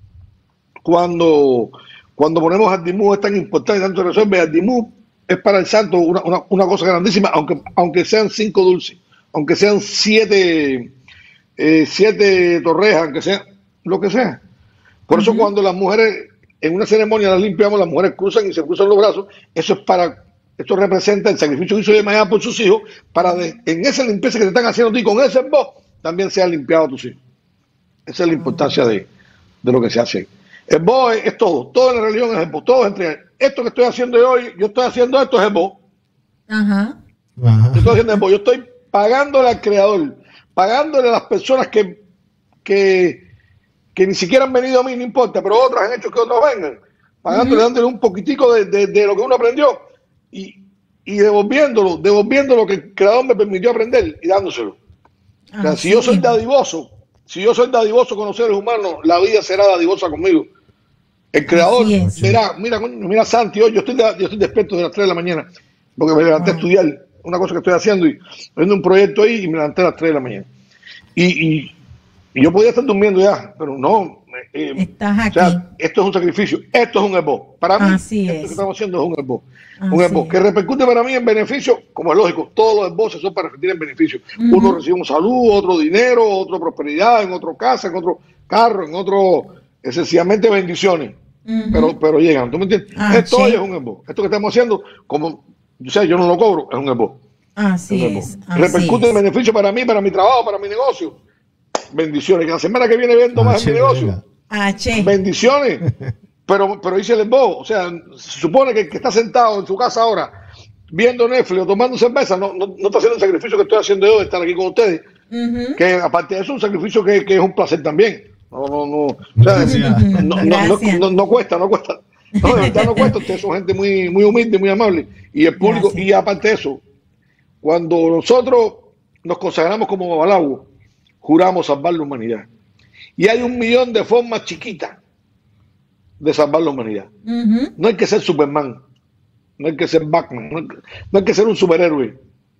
cuando, cuando ponemos Aldimú es tan importante, tanto resuelve. Aldimú es para el santo una, una, una cosa grandísima, aunque, aunque sean cinco dulces, aunque sean siete, eh, siete torrejas, aunque sea lo que sea. Por uh-huh. eso cuando las mujeres en una ceremonia las limpiamos, las mujeres cruzan y se cruzan los brazos. Eso es para, esto representa el sacrificio que hizo de mañana por sus hijos, para de, en esa limpieza que te están haciendo a ti, con ese esboj, también se han limpiado a tus hijos. Esa es la importancia de, de lo que se hace. El esboj es, es todo, todo en la religión es esboj, todo es entregar. Esto que estoy haciendo hoy, yo estoy haciendo esto es esboj. Ajá. Yo estoy haciendo esboj, yo estoy pagándole al creador, pagándole a las personas que, que, que ni siquiera han venido a mí, no importa, pero otras han hecho que otros vengan, pagándole, uh-huh. dándole un poquitico de, de, de lo que uno aprendió y, y devolviéndolo, devolviendo lo que el creador me permitió aprender y dándoselo. Ah, o sea, si sí. yo soy dadivoso, si yo soy dadivoso con los seres humanos, la vida será dadivosa conmigo. El creador verá, mira, mira Santi, hoy yo estoy, de, yo estoy despierto de las tres de la mañana, porque me levanté wow. a estudiar una cosa que estoy haciendo y viendo un proyecto ahí y me levanté a las tres de la mañana. Y, y, y yo podía estar durmiendo ya, pero no. Eh, Estás aquí. O sea, esto es un sacrificio, esto es un esboj. Para mí, Así esto es. que estamos haciendo es un esboj. Un esboj que repercute para mí en beneficio, como es lógico, todos los esbozes son para repetir en beneficio. Uh-huh. Uno recibe un salud, otro dinero, otro prosperidad, en otro casa, en otro carro, en otro, esencialmente bendiciones. Uh-huh. Pero, pero llegan, ¿tú me entiendes? Ah, esto sí. hoy es un esboj. Esto que estamos haciendo, como o sea, yo no lo cobro, es un esboj. Así es. Así repercute es. en beneficio para mí, para mi trabajo, para mi negocio. Bendiciones. Que la semana que viene vendo más en mi negocio. H. Bendiciones. Pero, pero dice el esboj. O sea, se supone que el que está sentado en su casa ahora viendo Netflix o tomando cerveza, no, no, no está haciendo el sacrificio que estoy haciendo yo de estar aquí con ustedes. Uh-huh. Que aparte de eso, es un sacrificio que, que es un placer también. No, no, no. O sea, no, no, no, no, no cuesta, no cuesta. No, de verdad no cuesta. Ustedes son gente muy, muy humilde, muy amable. Y el público, gracias. Y aparte de eso, cuando nosotros nos consagramos como Babalawo, juramos salvar la humanidad. Y hay un millón de formas chiquitas de salvar la humanidad. Uh-huh. No hay que ser Superman, no hay que ser Batman, no hay que, no hay que ser un superhéroe.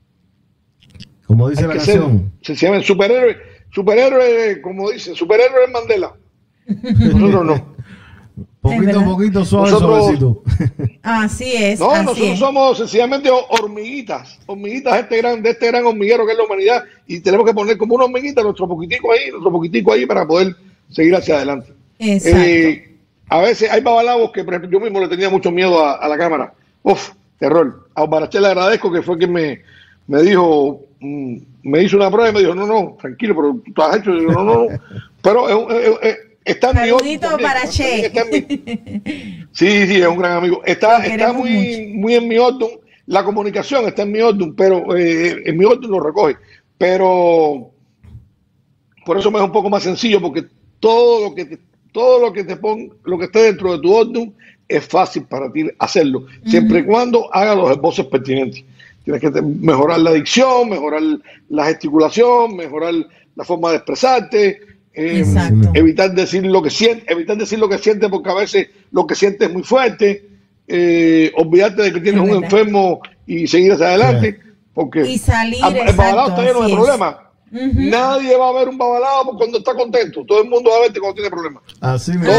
Como dice hay la que canción. Ser, se llama superhéroe, superhéroe, como dice, superhéroe es Mandela. Nosotros no. Poquito a poquito, suave, nosotros, suavecito. Así es. No, así nosotros es. somos sencillamente hormiguitas, hormiguitas de este gran, de este gran hormiguero que es la humanidad, y tenemos que poner como una hormiguita nuestro poquitico ahí, nuestro poquitico ahí para poder seguir hacia adelante. Exacto. Eh, a veces hay babalawos que, por ejemplo, yo mismo le tenía mucho miedo a, a la cámara. Uf, terror. A Barachel le agradezco, que fue quien me, me dijo, mm, me hizo una prueba y me dijo, no, no, tranquilo, pero tú has hecho. Y yo, no, no, no. Pero es, es, es, está en mi Saludito para Che. Sí, sí, es un gran amigo. Está, está muy, muy en mi orden. La comunicación está en mi orden, pero eh, en mi orden lo recoge. Pero por eso me es un poco más sencillo, porque todo lo que te, todo lo que te ponga, lo que esté dentro de tu orden, es fácil para ti hacerlo, siempre y uh-huh. cuando haga los esbozos pertinentes. Tienes que mejorar la dicción, mejorar la gesticulación, mejorar la forma de expresarte. Eh, evitar decir lo que siente, evitar decir lo que siente, porque a veces lo que siente es muy fuerte. Eh, olvidarte de que tienes es un verdad. enfermo y seguir hacia adelante, sí. porque y salir, el, el babalao está lleno de es. problemas. Uh-huh. Nadie va a ver un babalao cuando está contento. Todo el mundo va a verte cuando tiene problemas. Así mismo.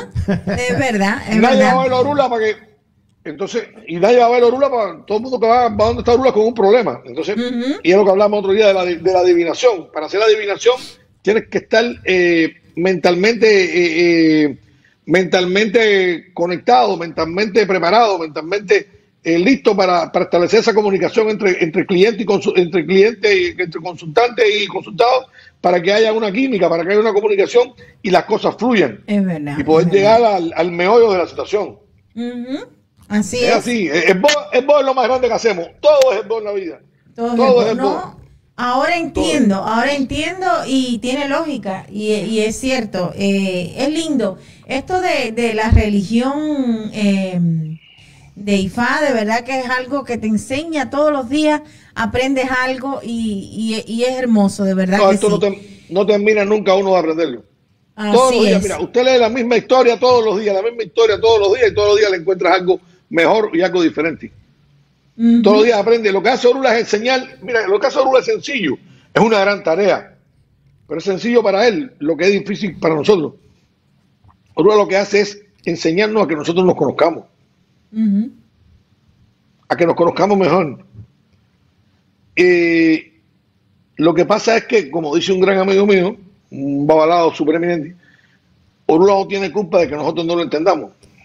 Es verdad. Es nadie verdad. va a ver la orula para que. Entonces, y nadie va a ver la orula para todo el mundo que va, va donde está orula con un problema. Entonces, uh-huh. y es lo que hablamos otro día de la, de la adivinación. Para hacer la adivinación, tienes que estar eh, mentalmente eh, eh, mentalmente conectado, mentalmente preparado, mentalmente eh, listo para, para establecer esa comunicación entre, entre cliente y consu, entre cliente y entre consultante y consultado, para que haya una química, para que haya una comunicación y las cosas fluyan. Es verdad. Y poder llegar al, al meollo de la situación. Uh-huh. Así es. Es así. El bo es lo más grande que hacemos. Todo es el bo en la vida. Todo, Todo es el no. Ahora entiendo, ahora entiendo y tiene lógica y, y es cierto, eh, es lindo. Esto de, de la religión eh, de Ifá, de verdad que es algo que te enseña todos los días, aprendes algo y, y, y es hermoso, de verdad no, que esto sí. no, te, no termina nunca uno de aprenderlo. Así todos los días, es. Mira, usted lee la misma historia todos los días, la misma historia todos los días y todos los días le encuentras algo mejor y algo diferente. Uh-huh. Todos los días aprende. Lo que hace Orula es enseñar. Mira, lo que hace Orula es sencillo. Es una gran tarea. Pero es sencillo para él, lo que es difícil para nosotros. Orula lo que hace es enseñarnos a que nosotros nos conozcamos. Uh-huh. A que nos conozcamos mejor. Eh, lo que pasa es que, como dice un gran amigo mío, un babalao súper eminente, Orula no tiene culpa de que nosotros no lo entendamos.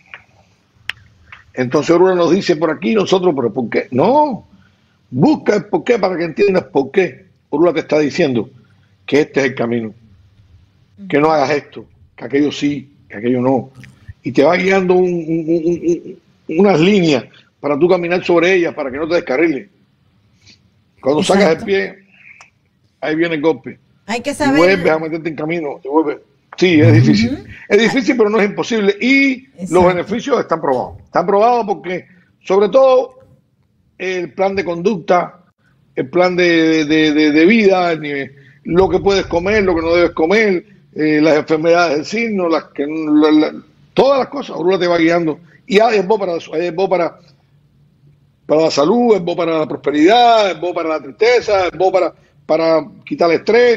Entonces Orula nos dice por aquí, nosotros, pero ¿por qué? No, busca el por qué para que entiendas por qué Orula te está diciendo que este es el camino, que no hagas esto, que aquello sí, que aquello no. Y te va guiando un, un, un, un, unas líneas para tú caminar sobre ellas, para que no te descarriles. Cuando Exacto. sacas el pie, ahí viene el golpe. Hay que saber. Y vuelves a meterte en camino. Y vuelves. Sí, es difícil. Uh-huh. Es difícil, pero no es imposible. Y Exacto. los beneficios están probados. Están probados porque, sobre todo, el plan de conducta, el plan de, de, de, de vida, lo que puedes comer, lo que no debes comer, eh, las enfermedades del signo, las que, la, la, todas las cosas, Orula te va guiando. Y hay es vos para eso, es vos para, para la salud, es vos para la prosperidad, es vos para la tristeza, es vos para, para quitar el estrés,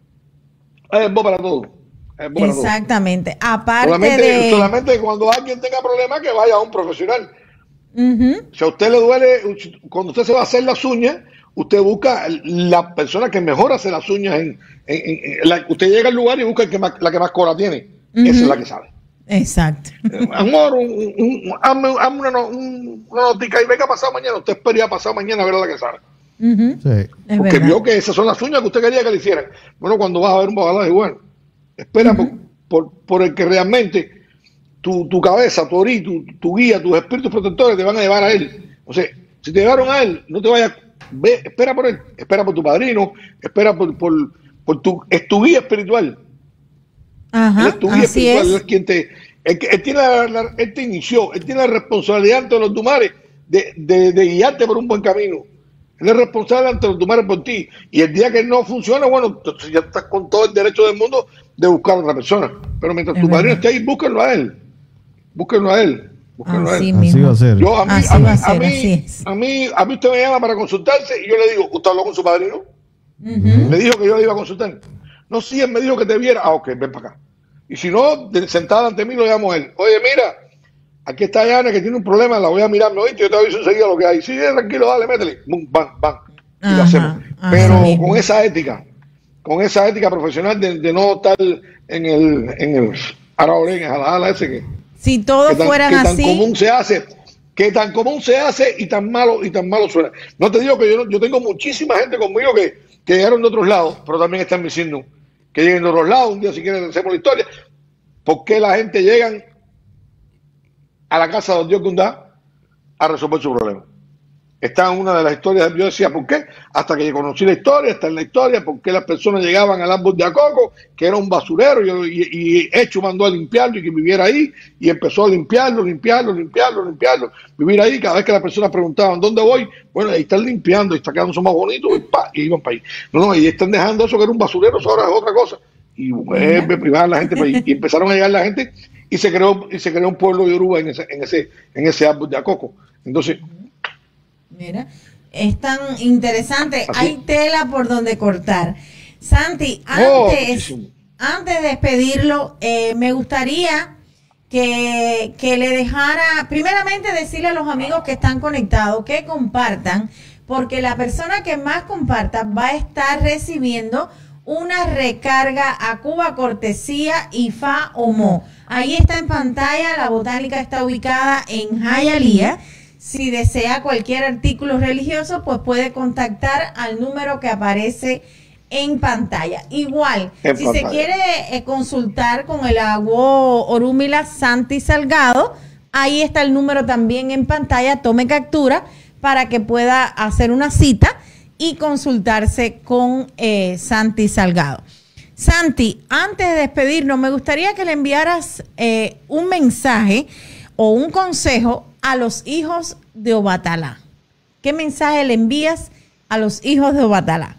es vos para todo. Exactamente. Aparte solamente, de... solamente cuando alguien tenga problemas que vaya a un profesional. Uh-huh. Si a usted le duele, cuando usted se va a hacer las uñas, usted busca la persona que mejor hace las uñas. En, en, en, en la, usted llega al lugar y busca el que más, la que más cola tiene. Uh-huh. Esa es la que sabe. Exacto. Amor, un, un, un, hazme, hazme una, un, una notica y venga pasado mañana. Usted espera pasado mañana a ver la que sabe. Uh-huh. Sí. Porque vio que esas son las uñas que usted quería que le hicieran. Bueno, cuando vas a ver un babalá, igual. Espera uh-huh. por, por, por el que realmente tu, tu cabeza, tu orí, tu, tu guía, tus espíritus protectores te van a llevar a él. O sea, si te llevaron a él, no te vayas, ve, espera por él, espera por tu padrino, espera por, por, por tu, es tu guía espiritual. Ajá, él es tu guía así espiritual, es. él es quien te, él, él tiene la, la, él te inició, él tiene la responsabilidad ante los tumares de, de, de guiarte por un buen camino. Él es responsable ante los tumares por ti. Y el día que no funciona, bueno, entonces ya estás con todo el derecho del mundo de buscar a otra persona. Pero mientras es tu padrino esté ahí, búsquenlo a él. Búsquenlo a él. Búsquenlo así a él. Mismo. Así va a ser. Yo, a mí, así a mí, va a, ser, a, mí, a, mí, a mí usted me llama para consultarse y yo le digo, ¿usted habló con su padrino? Uh-huh. Me dijo que yo le iba a consultar. No, sí, él me dijo que te viera. Ah, ok, ven para acá. Y si no, sentada ante mí lo llamo a él. Oye, mira, aquí está Yana que tiene un problema, la voy a mirar, ¿me oíste? Yo te aviso enseguida lo que hay. Sí, tranquilo, dale, métele. Bum, bam, bam. Y lo hacemos. Pero mismo. con esa ética, con esa ética profesional de, de no estar en el, en el araorén, en ala ese que, si todos que tan, fueran que tan así, común se hace, que tan común se hace y tan malo y tan malo suena. No te digo que yo, yo tengo muchísima gente conmigo que, que llegaron de otros lados, pero también están diciendo que lleguen de otros lados. Un día si quieren hacemos la historia. ¿Por qué la gente llegan a la casa de Dios Gundá a resolver su problema? Está en una de las historias, yo decía, ¿por qué? Hasta que conocí la historia, está en la historia, por qué las personas llegaban al árbol de Acoco, que era un basurero, y, y, y Hecho mandó a limpiarlo y que viviera ahí, y empezó a limpiarlo, limpiarlo, limpiarlo, limpiarlo, vivir ahí. Cada vez que las personas preguntaban, ¿dónde voy? Bueno, ahí están limpiando, y está quedando más bonito, y, pa, y iban para ahí. No, no, y están dejando eso que era un basurero, eso ahora es otra cosa. Y eh, privaban la gente para ahí, y empezaron a llegar la gente, y se creó, y se creó un pueblo de Yoruba en ese, en ese, en ese árbol de Acoco. Entonces, mira, es tan interesante. ¿así? Hay tela por donde cortar. Santi, antes, oh, antes de despedirlo, eh, me gustaría que, que le dejara, primeramente decirle a los amigos que están conectados que compartan, porque la persona que más comparta va a estar recibiendo una recarga a Cuba cortesía I F A O M O. Ahí está en pantalla, la botánica está ubicada en Hialeah. Si desea cualquier artículo religioso, pues puede contactar al número que aparece en pantalla. Igual, en si pantalla. Se quiere eh, consultar con el Aguó Orúmila Santi Salgado, ahí está el número también en pantalla. Tome captura para que pueda hacer una cita y consultarse con eh, Santi Salgado. Santi, antes de despedirnos, me gustaría que le enviaras eh, un mensaje o un consejo a los hijos de Obatalá. ¿Qué mensaje le envías a los hijos de Obatalá?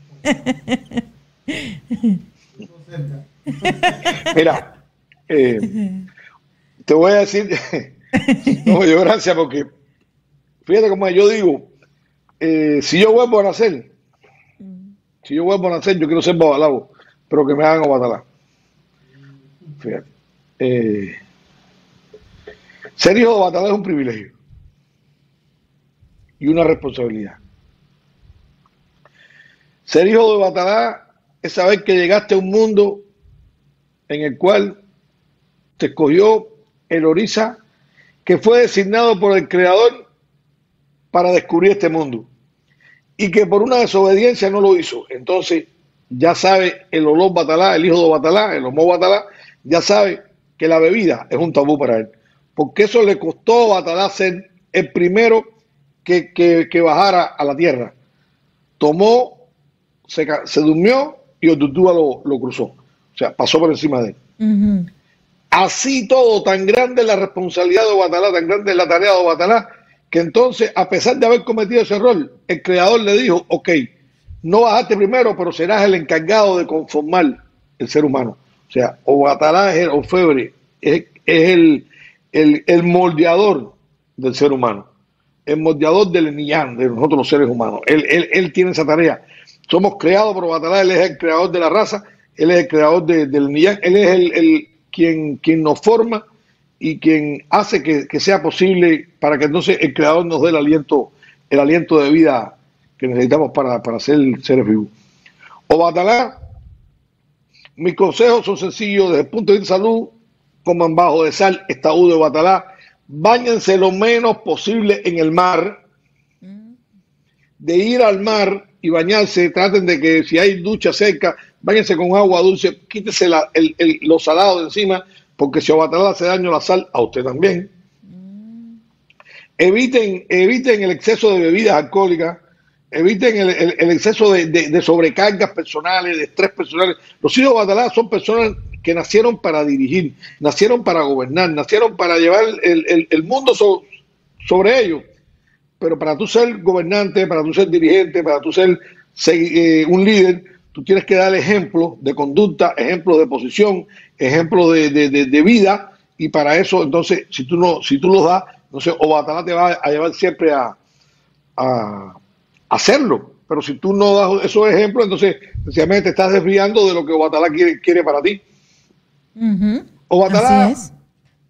Mira, eh, te voy a decir, no, yo gracias porque, fíjate como yo digo, eh, si yo vuelvo a nacer, si yo vuelvo a nacer, yo quiero ser babalao, pero que me hagan Obatalá. Fíjate. Eh, Ser hijo de Obatalá es un privilegio y una responsabilidad. Ser hijo de Obatalá es saber que llegaste a un mundo en el cual te escogió el Orisa que fue designado por el Creador para descubrir este mundo y que por una desobediencia no lo hizo. Entonces ya sabe el Olor Batalá, el hijo de Batalá, el Homo Batalá, ya sabe que la bebida es un tabú para él, porque eso le costó a Batalá ser el primero que, que, que bajara a la tierra. Tomó, se, se durmió y Ortutúa lo, lo cruzó, o sea, pasó por encima de él. Uh-huh. Así todo, tan grande es la responsabilidad de Batalá, tan grande es la tarea de Batalá, que entonces, a pesar de haber cometido ese error, el Creador le dijo, ok, no bajaste primero, pero serás el encargado de conformar el ser humano. O sea, o Batalá es el orfebre, es, es el, el, el moldeador del ser humano, el moldeador del Niyán, de nosotros los seres humanos. Él, él, él tiene esa tarea. Somos creados por Batalá, él es el creador de la raza, él es el creador de, del Niyán, él es el, el quien, quien nos forma y quien hace que, que sea posible para que entonces el Creador nos dé el aliento, el aliento de vida que necesitamos para, para ser seres vivos. O Batalá, mis consejos son sencillos desde el punto de vista de salud: coman bajo de sal, estaúd de Batalá, báñense lo menos posible en el mar. De ir al mar y bañarse, traten de que si hay ducha cerca, báñense con agua dulce, quítese la, el, el, los salados de encima, porque si a Batalá hace daño la sal, a usted también. Mm. Eviten, eviten el exceso de bebidas alcohólicas, eviten el, el, el exceso de, de, de sobrecargas personales, de estrés personales. Los hijos de Batalá son personas que nacieron para dirigir, nacieron para gobernar, nacieron para llevar el, el, el mundo so, sobre ellos. Pero para tú ser gobernante, para tú ser dirigente, para tú ser, ser eh, un líder, tú tienes que dar ejemplos de conducta, ejemplos de posición, ejemplos de, de, de, de vida, y para eso, entonces, si tú no, si tú los das, entonces o Batalá te va a llevar siempre a, a hacerlo. Pero si tú no das esos ejemplos, entonces sencillamente te estás desviando de lo que Batalá quiere, quiere para ti. Uh-huh. O Batalá, Así es.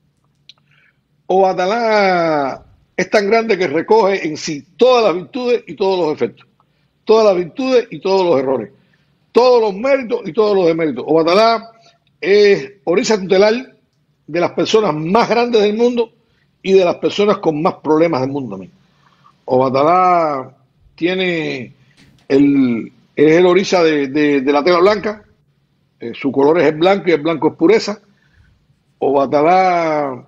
O Batalá es tan grande que recoge en sí todas las virtudes y todos los efectos, todas las virtudes y todos los errores, todos los méritos y todos los deméritos. O Batalá es orisa tutelar de las personas más grandes del mundo y de las personas con más problemas del mundo también. O Batalá tiene el, es el orisa de, de, de la tela blanca, eh, su color es el blanco y el blanco es pureza. O Batalá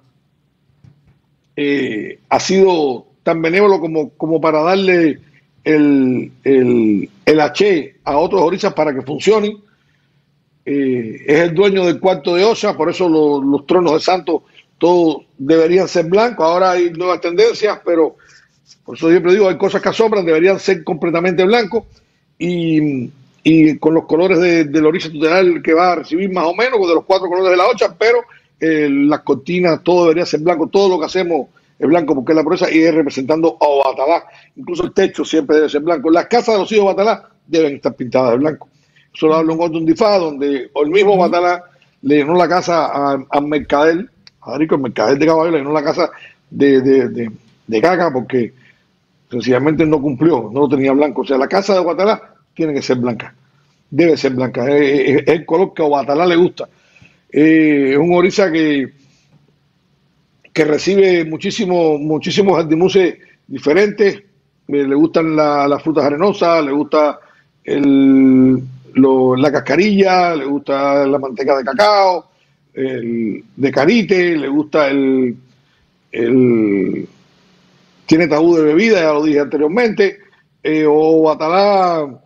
Eh, ha sido tan benévolo como, como para darle el, el, el H a otros orisas para que funcionen. Eh, es el dueño del cuarto de Ocha, por eso lo, los tronos de santos todos deberían ser blancos. Ahora hay nuevas tendencias, pero por eso siempre digo, hay cosas que asombran, deberían ser completamente blancos, y, y con los colores de, del orisa tutelar que va a recibir más o menos, de los cuatro colores de la Ocha, pero Eh, las cortinas, todo debería ser blanco, todo lo que hacemos es blanco porque es la pureza y es representando a Batalá. Incluso el techo siempre debe ser blanco. Las casas de los hijos de Batalá deben estar pintadas de blanco. Eso lo hablo en otro Difá, donde el mismo Batalá le llenó la casa a, a Mercader, a Rico, el Mercader de Caballo, le llenó la casa de, de, de, de caca porque sencillamente no cumplió, no lo tenía blanco. O sea, la casa de Batalá tiene que ser blanca, debe ser blanca, es, es, es el color que a Batalá le gusta. Eh, es un orisa que, que recibe muchísimo, muchísimos antimuses diferentes. Eh, le gustan la, las frutas arenosas, le gusta el, lo, la cascarilla, le gusta la manteca de cacao, el, de carite, le gusta el, el tiene tabú de bebida, ya lo dije anteriormente. Eh, o Batalá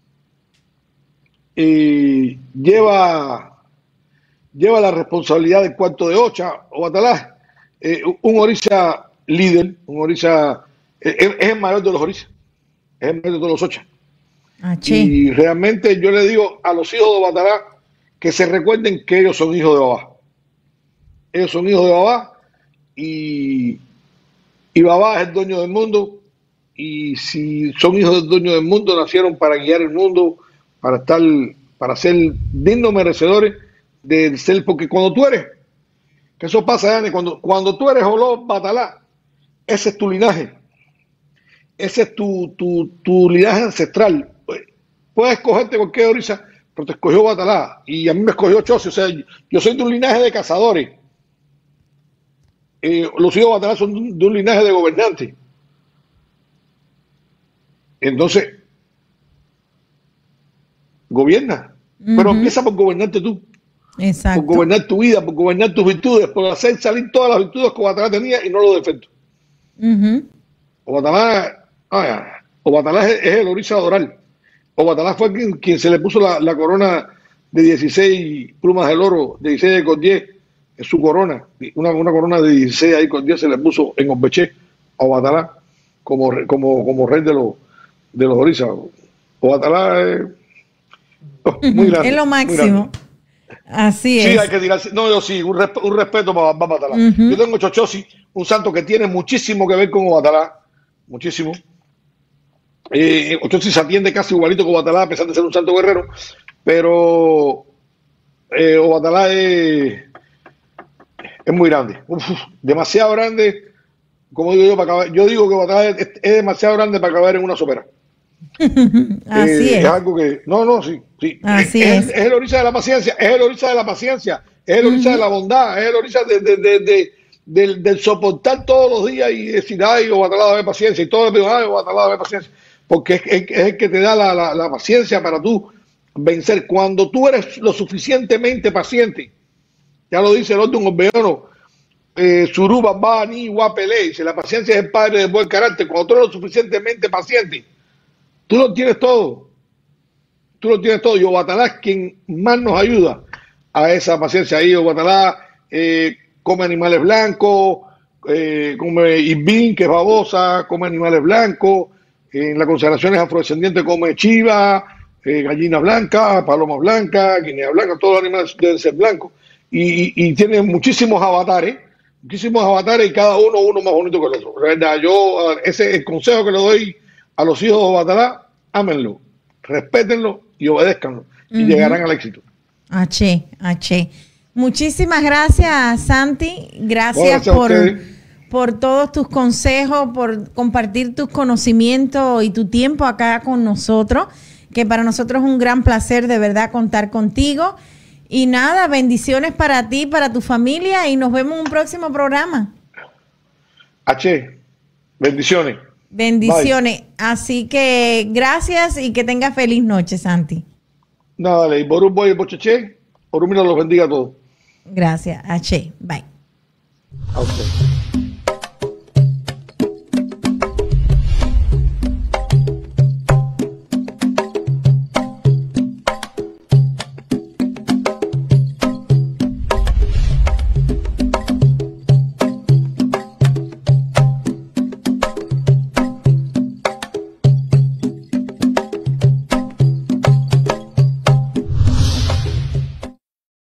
eh, lleva lleva la responsabilidad del cuarto de Ocha. O Batalá, eh, un orisa líder, un orisa, eh, es el mayor de los orisas, es el mayor de todos los Ocha. Ah, sí. Y realmente yo le digo a los hijos de Batalá que se recuerden que ellos son hijos de Babá. Ellos son hijos de Babá y, y Babá es el dueño del mundo, y si son hijos del dueño del mundo, nacieron para guiar el mundo, para estar, para ser dignos merecedores del ser, porque cuando tú eres, que eso pasa, Dani, cuando, cuando tú eres Olor Batalá, ese es tu linaje, ese es tu, tu, tu linaje ancestral. Puedes escogerte cualquier orisa, pero te escogió Batalá, y a mí me escogió Chosi. O sea, yo soy de un linaje de cazadores, eh, los hijos de Batalá son de un linaje de gobernantes. Entonces, gobierna. Uh-huh. Pero empieza por gobernarte tú. Exacto. Por gobernar tu vida, por gobernar tus virtudes, por hacer salir todas las virtudes que Batalá tenía y no los defectos. Uh-huh. Batalá, ah, Batalá es, es el Orisa Doral. Batalá fue quien, quien se le puso la, la corona de dieciséis plumas del oro, de dieciséis con diez, en su corona. Una, una corona de dieciséis ahí con diez se le puso en Ombeché a Batalá como, como, como rey de los, de los Orisa. Batalá es oh, muy grande. Es lo máximo. Así es. Sí, hay que tirarse. No, yo sí, un, resp un respeto para, para Batalá. Uh-huh. Yo tengo Chochosi, un santo que tiene muchísimo que ver con Batalá. Muchísimo. Eh, Chochosi se atiende casi igualito con Batalá, a pesar de ser un santo guerrero. Pero eh, Batalá es, es muy grande. Uf, demasiado grande. Como digo yo, para acabar, yo digo que Batalá es, es demasiado grande para acabar en una sopera. Así eh, es. Es algo que. No, no, sí. sí. Así es, es. Es el Orisa de la paciencia, es el Orisa de la paciencia, es el Orisa uh-huh. de la bondad, es el Orisa de, de, de, de, del, del soportar todos los días y decir, ay, Batalá, dame paciencia. Y todos le digo, ay, Batalá, dame paciencia. Porque es, es, es el que te da la, la, la paciencia para tú vencer. Cuando tú eres lo suficientemente paciente, ya lo dice el otro Orbeano, eh, Suruba, Bani, Guapele, dice, la paciencia es el padre del buen carácter. Cuando tú eres lo suficientemente paciente, tú lo tienes todo. Tú lo tienes todo. Y Batalá es quien más nos ayuda a esa paciencia. Ahí Batalá eh, come animales blancos, eh, come Ibín, que es babosa, come animales blancos. En las consagraciones afrodescendientes come chiva, eh, gallina blanca, paloma blanca, guinea blanca, todos los animales deben ser blancos. Y, y, y tiene muchísimos avatares, muchísimos avatares y cada uno uno más bonito que el otro. ¿Verdad? Yo, ese es el consejo que le doy a los hijos de Batalá, ámenlo, respétenlo y obedézcanlo y uh-huh. llegarán al éxito. H, H. Muchísimas gracias, Santi. Gracias, gracias por, por todos tus consejos, por compartir tus conocimientos y tu tiempo acá con nosotros, que para nosotros es un gran placer de verdad contar contigo. Y nada, bendiciones para ti, para tu familia y nos vemos en un próximo programa. H, bendiciones. Bendiciones. Bye. Así que gracias y que tengas feliz noche, Santi. Nada, dale. Borum Boy y Bocheche, Orumila los bendiga a todos. Gracias, H. Bye. A usted.